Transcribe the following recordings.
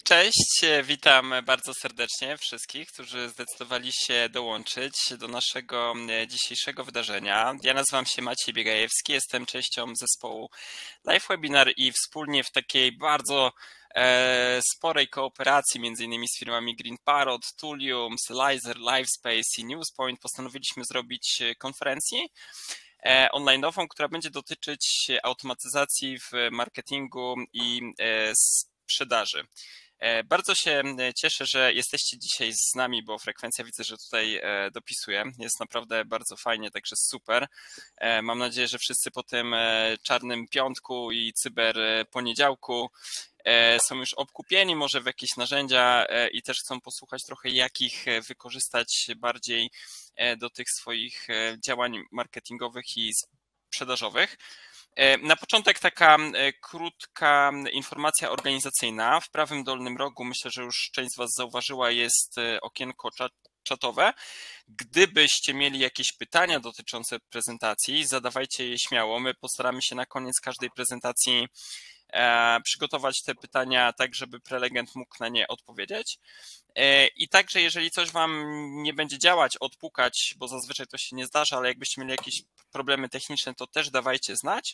Cześć, witam bardzo serdecznie wszystkich, którzy zdecydowali się dołączyć do naszego dzisiejszego wydarzenia. Ja nazywam się Maciej Biegajewski, jestem częścią zespołu Live Webinar i wspólnie w takiej bardzo sporej kooperacji między innymi z firmami Green Parrot, Tulium, Slizer, Livespace i Newspoint postanowiliśmy zrobić konferencję online'ową, która będzie dotyczyć automatyzacji w marketingu i sprzedaży. Bardzo się cieszę, że jesteście dzisiaj z nami, bo frekwencja widzę, że tutaj dopisuje. Jest naprawdę bardzo fajnie, także super. Mam nadzieję, że wszyscy po tym czarnym piątku i cyber poniedziałku są już obkupieni może w jakieś narzędzia i też chcą posłuchać trochę, jakich wykorzystać bardziej do tych swoich działań marketingowych i sprzedażowych. Na początek taka krótka informacja organizacyjna. W prawym dolnym rogu, myślę, że już część z Was zauważyła, jest okienko czatowe. Gdybyście mieli jakieś pytania dotyczące prezentacji, zadawajcie je śmiało. My postaramy się na koniec każdej prezentacji przygotować te pytania tak, żeby prelegent mógł na nie odpowiedzieć. I także jeżeli coś Wam nie będzie działać, odpukać, bo zazwyczaj to się nie zdarza, ale jakbyście mieli jakieś problemy techniczne, to też dawajcie znać.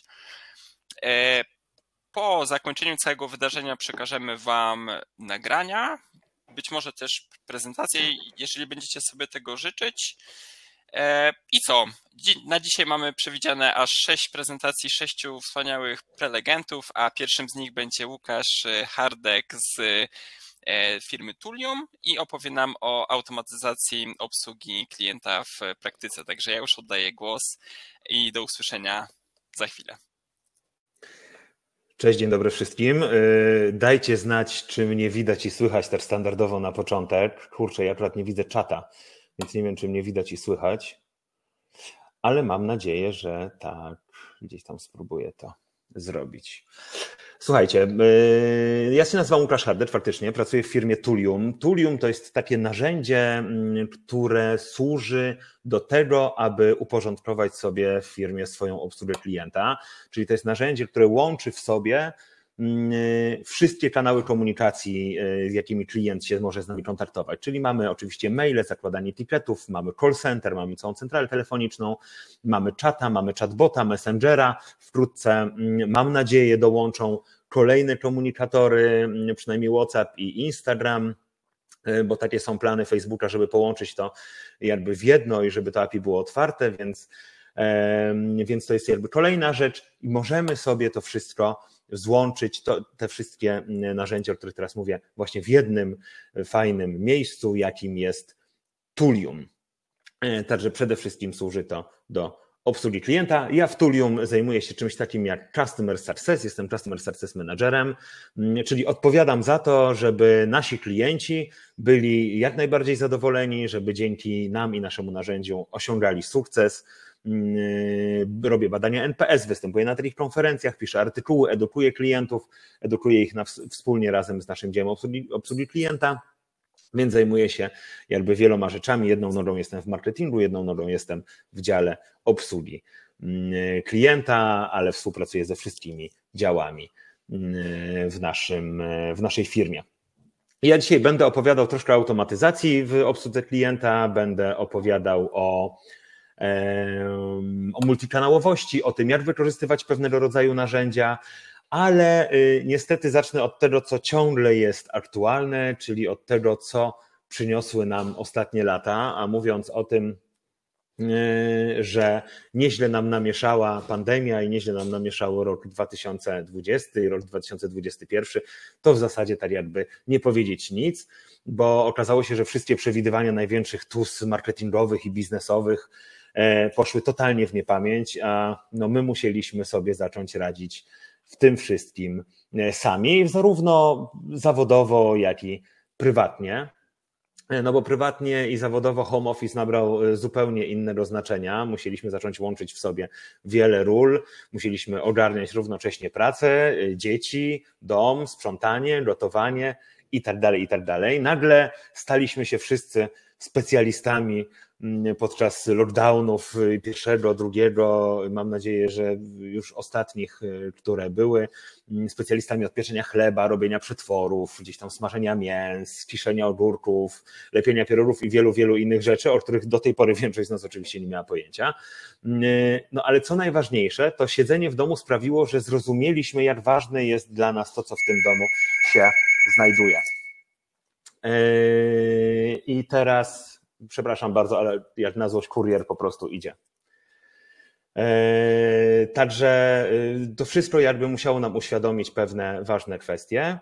Po zakończeniu całego wydarzenia przekażemy Wam nagrania, być może też prezentację, jeżeli będziecie sobie tego życzyć. I co? Na dzisiaj mamy przewidziane aż 6 prezentacji, 6 wspaniałych prelegentów, a pierwszym z nich będzie Łukasz Hardek z firmy Tulium i opowie nam o automatyzacji obsługi klienta w praktyce. Także ja już oddaję głos i do usłyszenia za chwilę. Cześć, dzień dobry wszystkim. Dajcie znać, czy mnie widać i słychać też standardowo na początek. Kurczę, ja akurat nie widzę czata, więc nie wiem, czy mnie widać i słychać, ale mam nadzieję, że tak, gdzieś tam spróbuję to zrobić. Słuchajcie, ja się nazywam Łukasz Hardek, faktycznie pracuję w firmie Tulium. Tulium to jest takie narzędzie, które służy do tego, aby uporządkować sobie w firmie swoją obsługę klienta, czyli to jest narzędzie, które łączy w sobie wszystkie kanały komunikacji, z jakimi klient się może z nami kontaktować. Czyli mamy oczywiście maile, zakładanie etykietów, mamy call center, mamy całą centralę telefoniczną, mamy czata, mamy chatbota, messengera. Wkrótce, mam nadzieję, dołączą kolejne komunikatory, przynajmniej WhatsApp i Instagram, bo takie są plany Facebooka, żeby połączyć to jakby w jedno i żeby to API było otwarte, więc to jest jakby kolejna rzecz i możemy sobie to wszystko złączyć, te wszystkie narzędzia, o których teraz mówię, właśnie w jednym fajnym miejscu, jakim jest Tulium. Także przede wszystkim służy to do obsługi klienta. Ja w Tulium zajmuję się czymś takim jak Customer Success, jestem Customer Success Managerem, czyli odpowiadam za to, żeby nasi klienci byli jak najbardziej zadowoleni, żeby dzięki nam i naszemu narzędziu osiągali sukces. Robię badania NPS, występuję na takich konferencjach, piszę artykuły, edukuję klientów, edukuję ich wspólnie razem z naszym działem obsługi klienta, więc zajmuję się jakby wieloma rzeczami. Jedną nogą jestem w marketingu, jedną nogą jestem w dziale obsługi klienta, ale współpracuję ze wszystkimi działami w naszej firmie. Ja dzisiaj będę opowiadał troszkę o automatyzacji w obsłudze klienta, będę opowiadał o multikanałowości, o tym, jak wykorzystywać pewnego rodzaju narzędzia, ale niestety zacznę od tego, co ciągle jest aktualne, czyli od tego, co przyniosły nam ostatnie lata, a mówiąc o tym, że nieźle nam namieszała pandemia i nieźle nam namieszało rok 2020 i rok 2021, to w zasadzie tak jakby nie powiedzieć nic, bo okazało się, że wszystkie przewidywania największych TUS marketingowych i biznesowych poszły totalnie w niepamięć, a no my musieliśmy sobie zacząć radzić w tym wszystkim sami, zarówno zawodowo, jak i prywatnie. No bo prywatnie i zawodowo home office nabrał zupełnie innego znaczenia. Musieliśmy zacząć łączyć w sobie wiele ról, musieliśmy ogarniać równocześnie pracę, dzieci, dom, sprzątanie, gotowanie i tak dalej, i tak dalej. Nagle staliśmy się wszyscy specjalistami podczas lockdownów pierwszego, drugiego, mam nadzieję, że już ostatnich, które były, specjalistami od pieczenia chleba, robienia przetworów, gdzieś tam smażenia mięs, kiszenia ogórków, lepienia pierogów i wielu, wielu innych rzeczy, o których do tej pory większość z nas oczywiście nie miała pojęcia. No ale co najważniejsze, to siedzenie w domu sprawiło, że zrozumieliśmy, jak ważne jest dla nas to, co w tym domu się znajduje. I teraz, przepraszam bardzo, ale jak na złość kurier po prostu idzie. Także to wszystko jakby musiało nam uświadomić pewne ważne kwestie.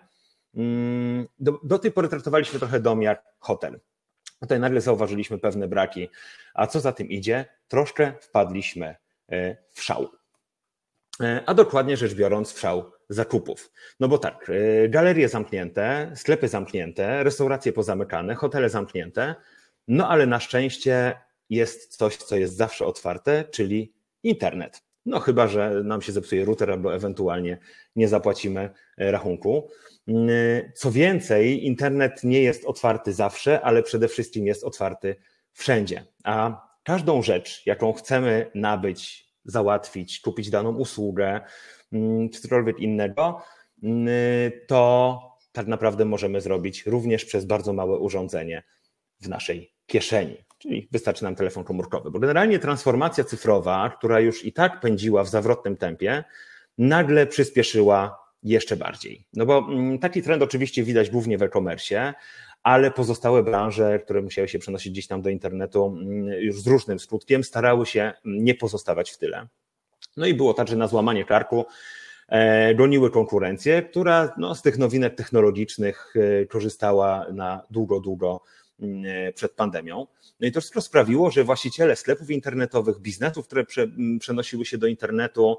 Do tej pory traktowaliśmy trochę dom jak hotel. Tutaj nagle zauważyliśmy pewne braki, a co za tym idzie, troszkę wpadliśmy w szał. A dokładnie rzecz biorąc w szał zakupów. No bo tak, galerie zamknięte, sklepy zamknięte, restauracje pozamykane, hotele zamknięte, no ale na szczęście jest coś, co jest zawsze otwarte, czyli internet. No chyba że nam się zepsuje router albo ewentualnie nie zapłacimy rachunku. Co więcej, internet nie jest otwarty zawsze, ale przede wszystkim jest otwarty wszędzie. A każdą rzecz, jaką chcemy nabyć, załatwić, kupić daną usługę, czy cokolwiek innego, to tak naprawdę możemy zrobić również przez bardzo małe urządzenie w naszej kieszeni, czyli wystarczy nam telefon komórkowy. Bo generalnie transformacja cyfrowa, która już i tak pędziła w zawrotnym tempie, nagle przyspieszyła jeszcze bardziej. No bo taki trend oczywiście widać głównie w e-commerce, ale pozostałe branże, które musiały się przenosić gdzieś tam do internetu już z różnym skutkiem, starały się nie pozostawać w tyle. No i było tak, że na złamanie karku goniły konkurencję, która z tych nowinek technologicznych korzystała na długo przed pandemią. No i to wszystko sprawiło, że właściciele sklepów internetowych, biznesów, które przenosiły się do internetu,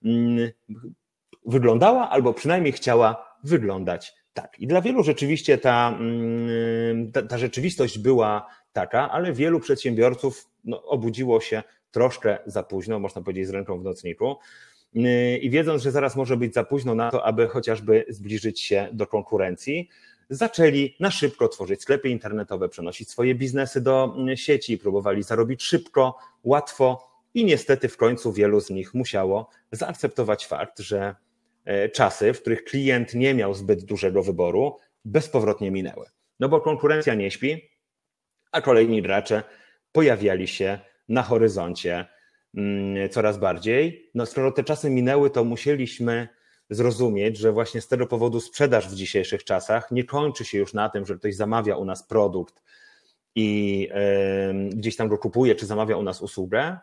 wyglądała albo przynajmniej chciała wyglądać tak. I dla wielu rzeczywiście ta rzeczywistość była taka, ale wielu przedsiębiorców obudziło się troszkę za późno, można powiedzieć z ręką w nocniku, i wiedząc, że zaraz może być za późno na to, aby chociażby zbliżyć się do konkurencji, zaczęli na szybko tworzyć sklepy internetowe, przenosić swoje biznesy do sieci, próbowali zarobić szybko, łatwo i niestety w końcu wielu z nich musiało zaakceptować fakt, że czasy, w których klient nie miał zbyt dużego wyboru, bezpowrotnie minęły. No bo konkurencja nie śpi, a kolejni gracze pojawiali się na horyzoncie coraz bardziej. No skoro te czasy minęły, to musieliśmy zrozumieć, że właśnie z tego powodu sprzedaż w dzisiejszych czasach nie kończy się już na tym, że ktoś zamawia u nas produkt i gdzieś tam go kupuje, czy zamawia u nas usługę,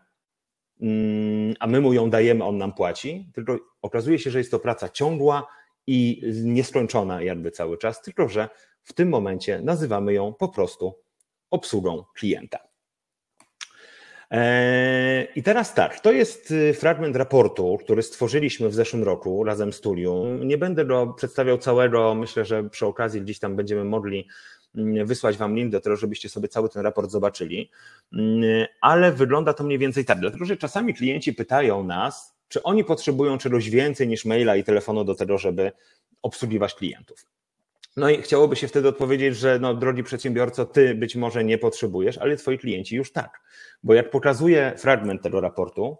a my mu ją dajemy, on nam płaci, tylko okazuje się, że jest to praca ciągła i nieskończona jakby cały czas, tylko że w tym momencie nazywamy ją po prostu obsługą klienta. I teraz tak, to jest fragment raportu, który stworzyliśmy w zeszłym roku razem z Tulią. Nie będę go przedstawiał całego, myślę, że przy okazji gdzieś tam będziemy mogli wysłać Wam link do tego, żebyście sobie cały ten raport zobaczyli, ale wygląda to mniej więcej tak, dlatego że czasami klienci pytają nas, czy oni potrzebują czegoś więcej niż maila i telefonu do tego, żeby obsługiwać klientów. No i chciałoby się wtedy odpowiedzieć, że drogi przedsiębiorco, ty być może nie potrzebujesz, ale twoi klienci już tak. Bo jak pokazuje fragment tego raportu,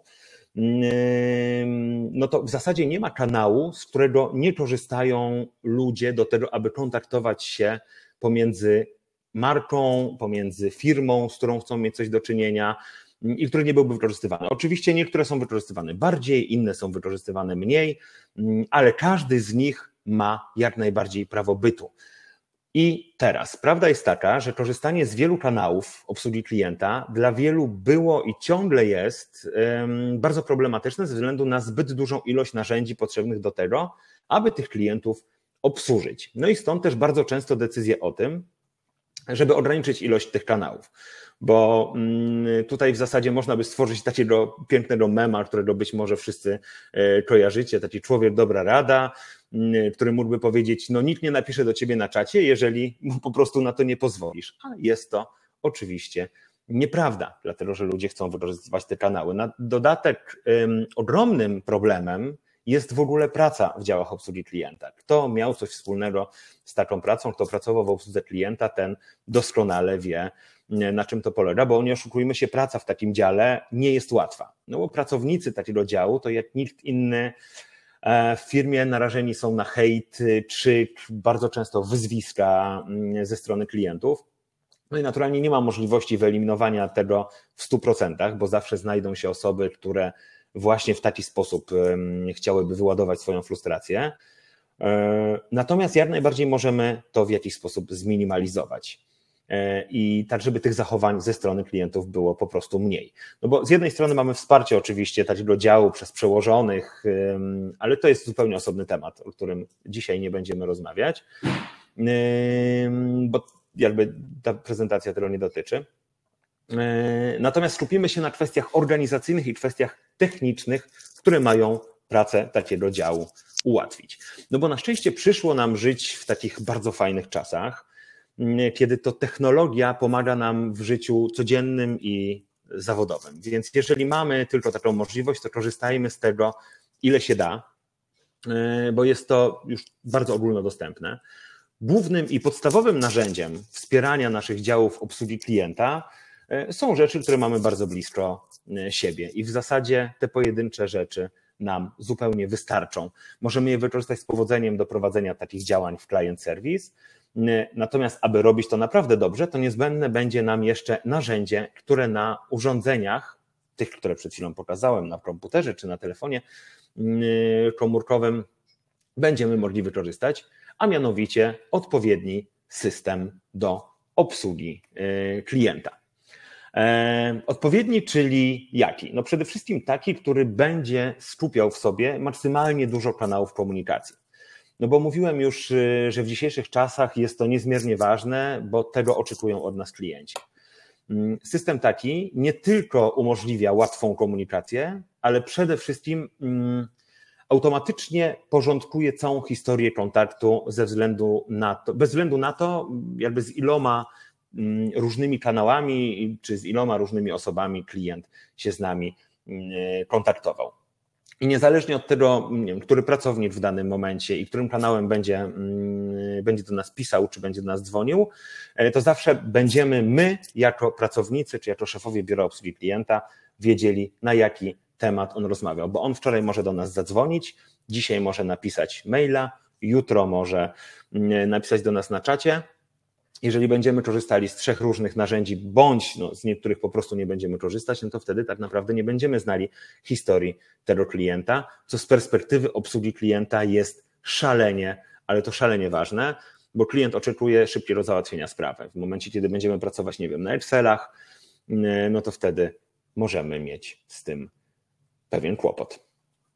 no to w zasadzie nie ma kanału, z którego nie korzystają ludzie do tego, aby kontaktować się pomiędzy marką, pomiędzy firmą, z którą chcą mieć coś do czynienia i który nie byłby wykorzystywany. Oczywiście niektóre są wykorzystywane bardziej, inne są wykorzystywane mniej, ale każdy z nich ma jak najbardziej prawo bytu. I teraz prawda jest taka, że korzystanie z wielu kanałów obsługi klienta dla wielu było i ciągle jest bardzo problematyczne ze względu na zbyt dużą ilość narzędzi potrzebnych do tego, aby tych klientów obsłużyć. No i stąd też bardzo często decyzje o tym, żeby ograniczyć ilość tych kanałów, bo tutaj w zasadzie można by stworzyć takiego pięknego mema, którego być może wszyscy kojarzycie, taki człowiek dobra rada, który mógłby powiedzieć, nikt nie napisze do ciebie na czacie, jeżeli mu po prostu na to nie pozwolisz. A jest to oczywiście nieprawda, dlatego że ludzie chcą wykorzystywać te kanały. Na dodatek ogromnym problemem jest w ogóle praca w działach obsługi klienta. Kto miał coś wspólnego z taką pracą, kto pracował w obsłudze klienta, ten doskonale wie, na czym to polega, bo nie oszukujmy się, praca w takim dziale nie jest łatwa. No bo pracownicy takiego działu to jak nikt inny w firmie narażeni są na hejt, krzyk, bardzo często wyzwiska ze strony klientów. No i naturalnie nie ma możliwości wyeliminowania tego w 100%, bo zawsze znajdą się osoby, które właśnie w taki sposób chciałyby wyładować swoją frustrację. Natomiast jak najbardziej możemy to w jakiś sposób zminimalizować. I tak, żeby tych zachowań ze strony klientów było po prostu mniej. No bo z jednej strony mamy wsparcie oczywiście takiego działu przez przełożonych, ale to jest zupełnie osobny temat, o którym dzisiaj nie będziemy rozmawiać, bo jakby ta prezentacja tego nie dotyczy. Natomiast skupimy się na kwestiach organizacyjnych i kwestiach technicznych, które mają pracę takiego działu ułatwić. No bo na szczęście przyszło nam żyć w takich bardzo fajnych czasach, kiedy to technologia pomaga nam w życiu codziennym i zawodowym. Więc jeżeli mamy tylko taką możliwość, to korzystajmy z tego, ile się da, bo jest to już bardzo ogólnodostępne. Głównym i podstawowym narzędziem wspierania naszych działów obsługi klienta są rzeczy, które mamy bardzo blisko siebie i w zasadzie te pojedyncze rzeczy nam zupełnie wystarczą. Możemy je wykorzystać z powodzeniem do prowadzenia takich działań w client service, natomiast aby robić to naprawdę dobrze, to niezbędne będzie nam jeszcze narzędzie, które na urządzeniach, tych, które przed chwilą pokazałem, na komputerze czy na telefonie komórkowym, będziemy mogli wykorzystać, a mianowicie odpowiedni system do obsługi klienta. Odpowiedni, czyli jaki? No przede wszystkim taki, który będzie skupiał w sobie maksymalnie dużo kanałów komunikacji. No bo mówiłem już, że w dzisiejszych czasach jest to niezmiernie ważne, bo tego oczekują od nas klienci. System taki nie tylko umożliwia łatwą komunikację, ale przede wszystkim automatycznie porządkuje całą historię kontaktu bez względu na to, jakby z iloma różnymi kanałami czy z iloma różnymi osobami klient się z nami kontaktował. I niezależnie od tego, nie wiem, który pracownik w danym momencie i którym kanałem będzie do nas pisał, czy będzie do nas dzwonił, to zawsze będziemy my jako pracownicy, czy jako szefowie biura obsługi klienta wiedzieli, na jaki temat on rozmawiał, bo on wczoraj może do nas zadzwonić, dzisiaj może napisać maila, jutro może napisać do nas na czacie. Jeżeli będziemy korzystali z 3 różnych narzędzi, bądź z niektórych po prostu nie będziemy korzystać, no to wtedy tak naprawdę nie będziemy znali historii tego klienta, co z perspektywy obsługi klienta jest szalenie, ale to szalenie ważne, bo klient oczekuje szybkiego załatwienia sprawy. W momencie, kiedy będziemy pracować, nie wiem, na Excelach, no to wtedy możemy mieć z tym pewien kłopot.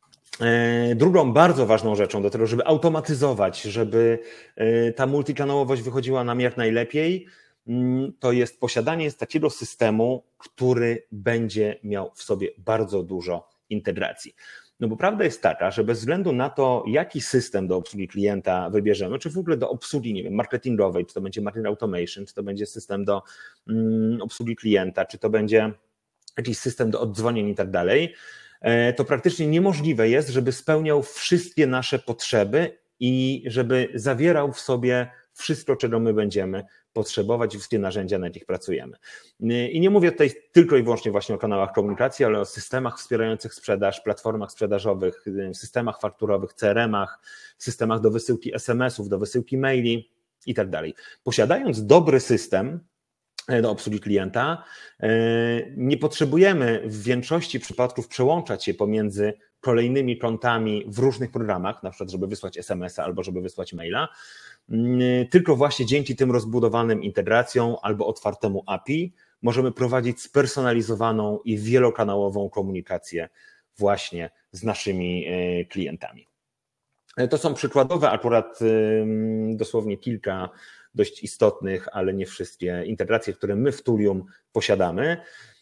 Drugą bardzo ważną rzeczą do tego, żeby automatyzować, żeby ta multikanałowość wychodziła nam jak najlepiej, to jest posiadanie takiego systemu, który będzie miał w sobie bardzo dużo integracji. No bo prawda jest taka, że bez względu na to, jaki system do obsługi klienta wybierzemy, czy w ogóle do obsługi, nie wiem, marketingowej, czy to będzie marketing automation, czy to będzie system do obsługi klienta, czy to będzie jakiś system do oddzwonień i tak dalej, to praktycznie niemożliwe jest, żeby spełniał wszystkie nasze potrzeby i żeby zawierał w sobie wszystko, czego my będziemy potrzebować i wszystkie narzędzia, na jakich pracujemy. I nie mówię tutaj tylko i wyłącznie właśnie o kanałach komunikacji, ale o systemach wspierających sprzedaż, platformach sprzedażowych, systemach fakturowych, CRM-ach, systemach do wysyłki SMS-ów, do wysyłki maili i tak dalej. Posiadając dobry system do obsługi klienta, nie potrzebujemy w większości przypadków przełączać się pomiędzy kolejnymi kontami w różnych programach, na przykład żeby wysłać SMS-a albo żeby wysłać maila, tylko właśnie dzięki tym rozbudowanym integracjom albo otwartemu API możemy prowadzić spersonalizowaną i wielokanałową komunikację właśnie z naszymi klientami. To są przykładowe akurat dosłownie kilka dość istotnych, ale nie wszystkie integracje, które my w Thulium posiadamy.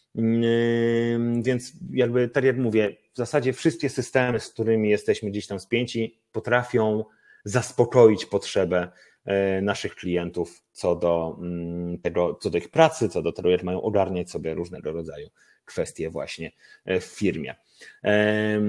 Więc jakby tak jak mówię, w zasadzie wszystkie systemy, z którymi jesteśmy gdzieś tam spięci, potrafią zaspokoić potrzebę naszych klientów co do ich pracy, co do tego, jak mają ogarniać sobie różnego rodzaju kwestie właśnie w firmie.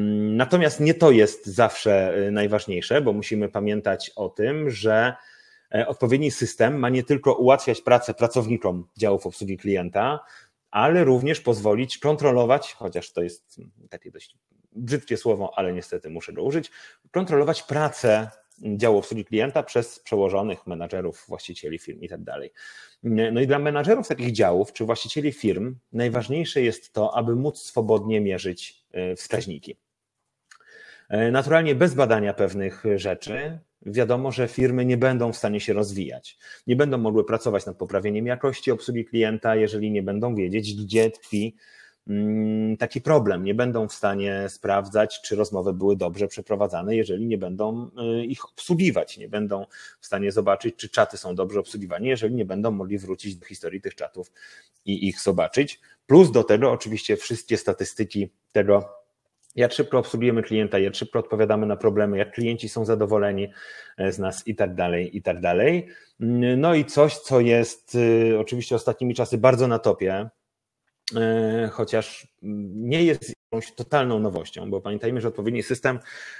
Natomiast nie to jest zawsze najważniejsze, bo musimy pamiętać o tym, że odpowiedni system ma nie tylko ułatwiać pracę pracownikom działów obsługi klienta, ale również pozwolić kontrolować, chociaż to jest takie dość brzydkie słowo, ale niestety muszę go użyć, kontrolować pracę działu obsługi klienta przez przełożonych, menadżerów, właścicieli firm i tak dalej. No i dla menadżerów takich działów czy właścicieli firm najważniejsze jest to, aby móc swobodnie mierzyć wskaźniki. Naturalnie bez badania pewnych rzeczy wiadomo, że firmy nie będą w stanie się rozwijać. Nie będą mogły pracować nad poprawieniem jakości obsługi klienta, jeżeli nie będą wiedzieć, gdzie tkwi taki problem. Nie będą w stanie sprawdzać, czy rozmowy były dobrze przeprowadzane, jeżeli nie będą ich obsługiwać. Nie będą w stanie zobaczyć, czy czaty są dobrze obsługiwane, jeżeli nie będą mogli wrócić do historii tych czatów i ich zobaczyć. Plus do tego oczywiście wszystkie statystyki tego, jak szybko obsługujemy klienta, jak szybko odpowiadamy na problemy, jak klienci są zadowoleni z nas i tak dalej, i tak dalej. No i coś, co jest oczywiście ostatnimi czasy bardzo na topie, chociaż nie jest jakąś totalną nowością, bo pamiętajmy, że odpowiedni system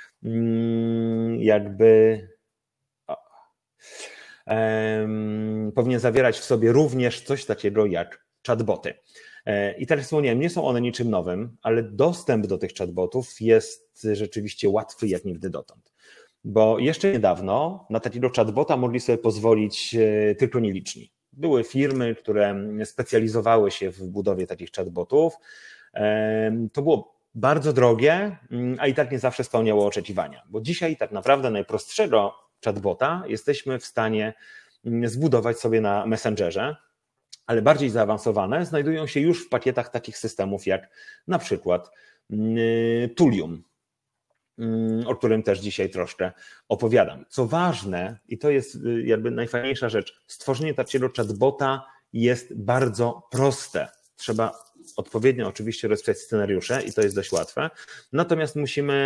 powinien zawierać w sobie również coś takiego jak chatboty. I tak jak wspomniałem, nie są one niczym nowym, ale dostęp do tych chatbotów jest rzeczywiście łatwy jak nigdy dotąd. Bo jeszcze niedawno na takiego chatbota mogli sobie pozwolić tylko nieliczni. Były firmy, które specjalizowały się w budowie takich chatbotów. To było bardzo drogie, a i tak nie zawsze spełniało oczekiwania. Bo dzisiaj tak naprawdę najprostszego chatbota jesteśmy w stanie zbudować sobie na Messengerze, ale bardziej zaawansowane znajdują się już w pakietach takich systemów jak na przykład Tulium, o którym też dzisiaj troszkę opowiadam. Co ważne, i to jest jakby najfajniejsza rzecz, stworzenie takiego chatbota jest bardzo proste. Trzeba odpowiednio oczywiście rozpisać scenariusze i to jest dość łatwe, natomiast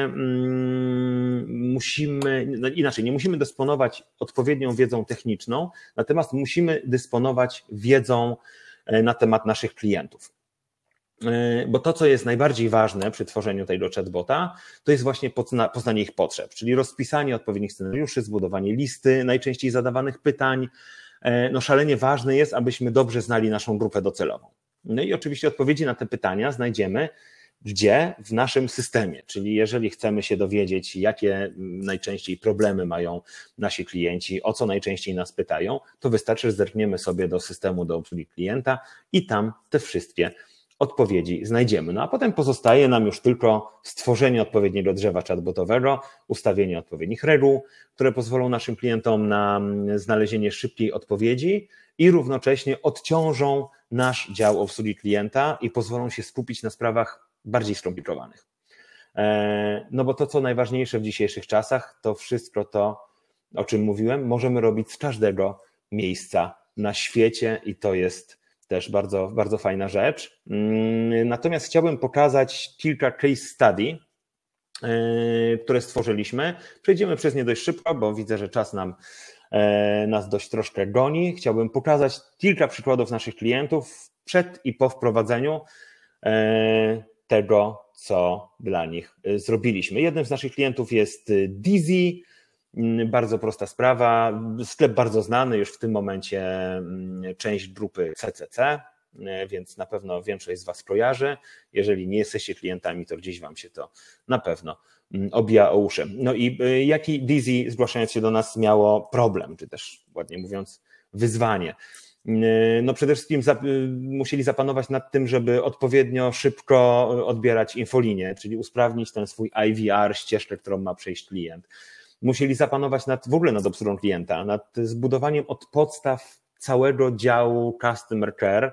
nie musimy dysponować odpowiednią wiedzą techniczną, natomiast musimy dysponować wiedzą na temat naszych klientów. Bo to, co jest najbardziej ważne przy tworzeniu tego chatbota, to jest właśnie poznanie ich potrzeb, czyli rozpisanie odpowiednich scenariuszy, zbudowanie listy najczęściej zadawanych pytań. No szalenie ważne jest, abyśmy dobrze znali naszą grupę docelową. No i oczywiście odpowiedzi na te pytania znajdziemy gdzie? W naszym systemie, czyli jeżeli chcemy się dowiedzieć, jakie najczęściej problemy mają nasi klienci, o co najczęściej nas pytają, to wystarczy, że zerkniemy sobie do systemu do obsługi klienta i tam te wszystkie odpowiedzi znajdziemy. No a potem pozostaje nam już tylko stworzenie odpowiedniego drzewa chatbotowego, ustawienie odpowiednich reguł, które pozwolą naszym klientom na znalezienie szybkiej odpowiedzi i równocześnie odciążą nasz dział obsługi klienta i pozwolą się skupić na sprawach bardziej skomplikowanych. No bo to, co najważniejsze w dzisiejszych czasach, to wszystko to, o czym mówiłem, możemy robić z każdego miejsca na świecie i to jest też bardzo, bardzo fajna rzecz. Natomiast chciałbym pokazać kilka case study, które stworzyliśmy. Przejdziemy przez nie dość szybko, bo widzę, że czas nas dość troszkę goni. Chciałbym pokazać kilka przykładów naszych klientów przed i po wprowadzeniu tego, co dla nich zrobiliśmy. Jednym z naszych klientów jest Dizzy. Bardzo prosta sprawa, sklep bardzo znany, już w tym momencie część grupy CCC, więc na pewno większość z Was kojarzy. Jeżeli nie jesteście klientami, to gdzieś Wam się to na pewno obija o uszy. No i jaki Dizzy, zgłaszając się do nas, miało problem, czy też ładnie mówiąc wyzwanie? No przede wszystkim musieli zapanować nad tym, żeby odpowiednio szybko odbierać infolinię, czyli usprawnić ten swój IVR, ścieżkę, którą ma przejść klient. Musieli zapanować nad obsługą klienta, nad zbudowaniem od podstaw całego działu Customer Care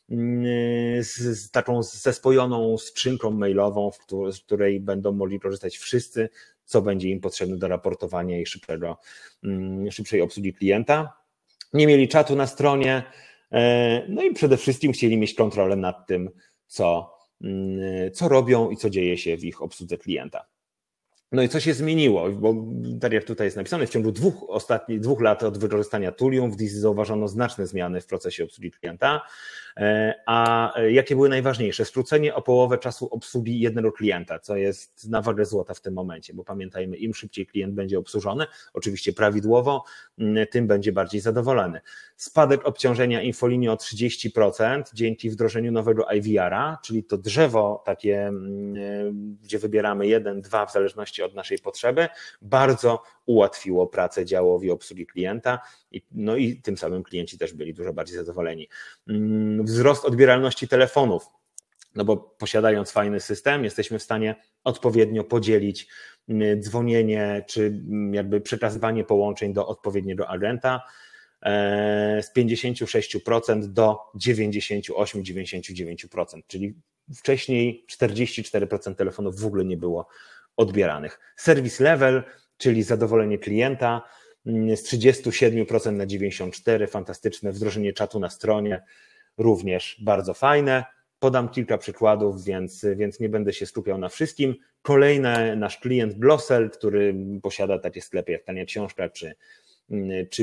z taką zespojoną skrzynką mailową, z której będą mogli korzystać wszyscy, co będzie im potrzebne do raportowania i szybszej obsługi klienta. Nie mieli czatu na stronie, no i przede wszystkim chcieli mieć kontrolę nad tym, co robią i co dzieje się w ich obsłudze klienta. No i co się zmieniło? Bo tak jak tutaj jest napisane, w ciągu ostatnich 2 lat od wykorzystania Tulium w DIS zauważono znaczne zmiany w procesie obsługi klienta. A jakie były najważniejsze? Skrócenie o połowę czasu obsługi jednego klienta, co jest na wagę złota w tym momencie, bo pamiętajmy, im szybciej klient będzie obsłużony, oczywiście prawidłowo, tym będzie bardziej zadowolony. Spadek obciążenia infolinii o 30% dzięki wdrożeniu nowego IVR-a, czyli to drzewo takie, gdzie wybieramy 1, 2 w zależności od naszej potrzeby, bardzo ułatwiło pracę działowi obsługi klienta, no i tym samym klienci też byli dużo bardziej zadowoleni. Wzrost odbieralności telefonów, no bo posiadając fajny system, jesteśmy w stanie odpowiednio podzielić dzwonienie czy jakby przekazywanie połączeń do odpowiedniego agenta z 56% do 98-99%, czyli wcześniej 44% telefonów w ogóle nie było odbieranych. Service level, czyli zadowolenie klienta, z 37% na 94%, fantastyczne. Wdrożenie czatu na stronie, również bardzo fajne. Podam kilka przykładów, więc nie będę się skupiał na wszystkim. Kolejny nasz klient Glossel, który posiada takie sklepy jak Tania Książka czy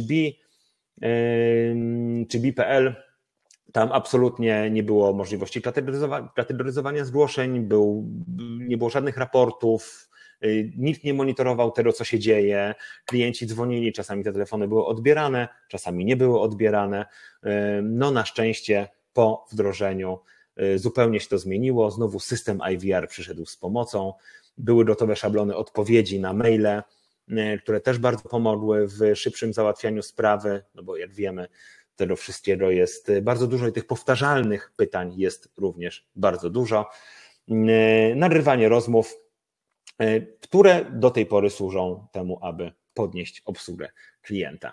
Bi.pl. Tam absolutnie nie było możliwości kategoryzowania zgłoszeń, nie było żadnych raportów, nikt nie monitorował tego, co się dzieje, klienci dzwonili, czasami te telefony były odbierane, czasami nie były odbierane. No na szczęście po wdrożeniu zupełnie się to zmieniło, znowu system IVR przyszedł z pomocą, były gotowe szablony odpowiedzi na maile, które też bardzo pomogły w szybszym załatwianiu sprawy, no bo jak wiemy, tego wszystkiego jest bardzo dużo i tych powtarzalnych pytań jest również bardzo dużo. Nagrywanie rozmów, które do tej pory służą temu, aby podnieść obsługę klienta.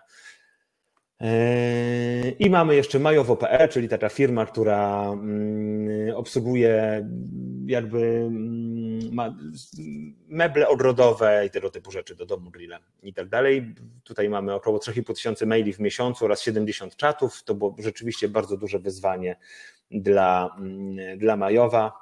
I mamy jeszcze majowo.pl, czyli taka firma, która obsługuje jakby meble ogrodowe i tego typu rzeczy do domu, grille i tak dalej. Tutaj mamy około 3,5 tysiąca maili w miesiącu oraz 70 czatów. To było rzeczywiście bardzo duże wyzwanie dla Majowa.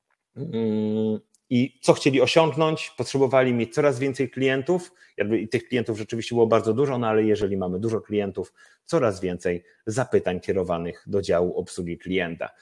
I co chcieli osiągnąć? Potrzebowali mieć coraz więcej klientów, i tych klientów rzeczywiście było bardzo dużo, no ale jeżeli mamy dużo klientów, coraz więcej zapytań kierowanych do działu obsługi klienta.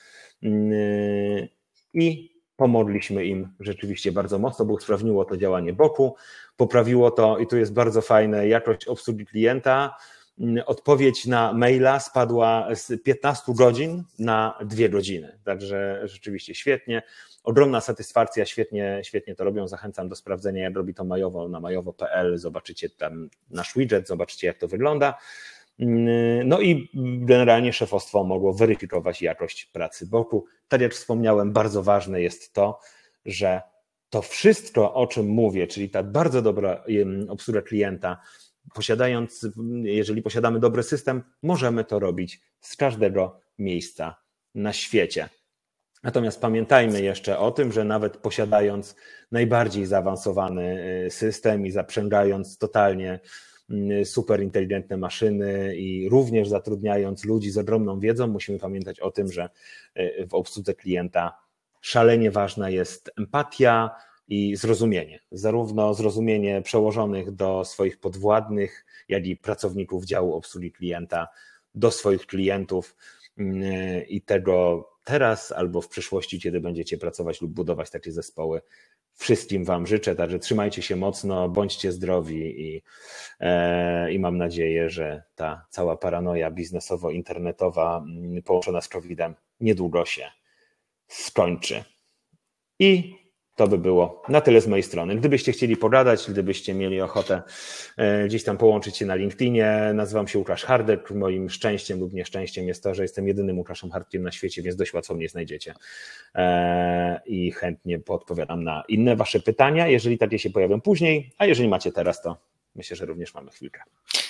I pomogliśmy im rzeczywiście bardzo mocno, bo usprawniło to działanie boku, poprawiło to, i tu jest bardzo fajne, jakość obsługi klienta. Odpowiedź na maila spadła z 15 godzin na 2 godziny, także rzeczywiście świetnie. Ogromna satysfakcja, świetnie to robią. Zachęcam do sprawdzenia, jak robi to Majowo na majowo.pl. Zobaczycie tam nasz widget, zobaczycie, jak to wygląda. No i generalnie szefostwo mogło weryfikować jakość pracy boku. Tak jak wspomniałem, bardzo ważne jest to, że to wszystko, o czym mówię, czyli ta bardzo dobra obsługa klienta, jeżeli posiadamy dobry system, możemy to robić z każdego miejsca na świecie. Natomiast pamiętajmy jeszcze o tym, że nawet posiadając najbardziej zaawansowany system i zaprzęgając totalnie super inteligentne maszyny i również zatrudniając ludzi z ogromną wiedzą, musimy pamiętać o tym, że w obsłudze klienta szalenie ważna jest empatia i zrozumienie. Zarówno zrozumienie przełożonych do swoich podwładnych, jak i pracowników działu obsługi klienta do swoich klientów i tego teraz albo w przyszłości, kiedy będziecie pracować lub budować takie zespoły. Wszystkim Wam życzę, także trzymajcie się mocno, bądźcie zdrowi i mam nadzieję, że ta cała paranoja biznesowo-internetowa połączona z COVID-em niedługo się skończy. I to by było na tyle z mojej strony. Gdybyście chcieli pogadać, gdybyście mieli ochotę gdzieś tam połączyć się na LinkedInie, nazywam się Łukasz Hardek. Moim szczęściem lub nieszczęściem jest to, że jestem jedynym Łukaszem Hardkiem na świecie, więc dość łatwo mnie znajdziecie. I chętnie podpowiadam na inne Wasze pytania, jeżeli takie się pojawią później, a jeżeli macie teraz, to myślę, że również mamy chwilkę.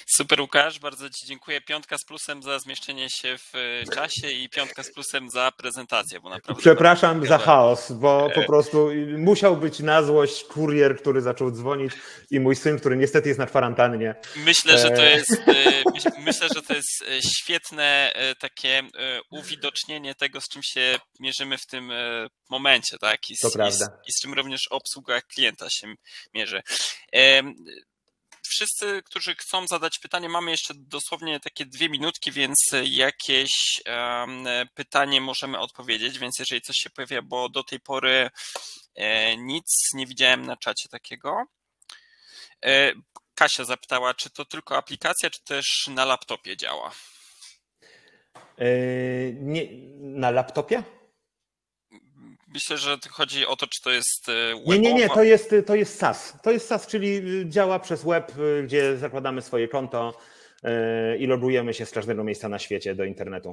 Super, Łukasz, bardzo Ci dziękuję. 5 z plusem za zmieszczenie się w czasie i 5 z plusem za prezentację, bo naprawdę Przepraszam za ciekawe. chaos, bo po prostu musiał być na złość kurier, który zaczął dzwonić i mój syn, który niestety jest na kwarantannie. Myślę, że to jest świetne takie uwidocznienie tego, z czym się mierzymy w tym momencie, tak? To prawda. I z czym również obsługa klienta się mierzy. Wszyscy, którzy chcą zadać pytanie, mamy jeszcze dosłownie takie 2 minutki, więc jakieś pytanie możemy odpowiedzieć, więc jeżeli coś się pojawia, bo do tej pory nic nie widziałem na czacie takiego. Kasia zapytała, czy to tylko aplikacja, czy też na laptopie działa? Nie, na laptopie? Myślę, że chodzi o to, czy to jest webowa. Nie, to jest SaaS. To jest SaaS, czyli działa przez web, gdzie zakładamy swoje konto i logujemy się z każdego miejsca na świecie do internetu.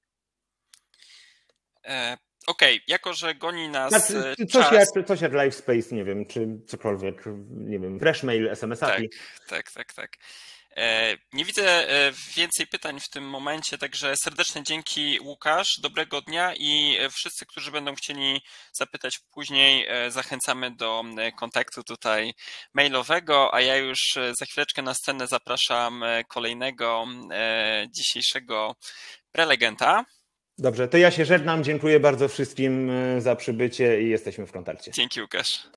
Okej, jako że goni nas Coś jak LiveSpace, nie wiem, czy cokolwiek, nie wiem, Freshmail, SMS API. Tak. Nie widzę więcej pytań w tym momencie, także serdecznie dzięki, Łukasz, dobrego dnia i wszyscy, którzy będą chcieli zapytać później, zachęcamy do kontaktu tutaj mailowego, a ja już za chwileczkę na scenę zapraszam kolejnego dzisiejszego prelegenta. Dobrze, to ja się żegnam, dziękuję bardzo wszystkim za przybycie i jesteśmy w kontakcie. Dzięki, Łukasz.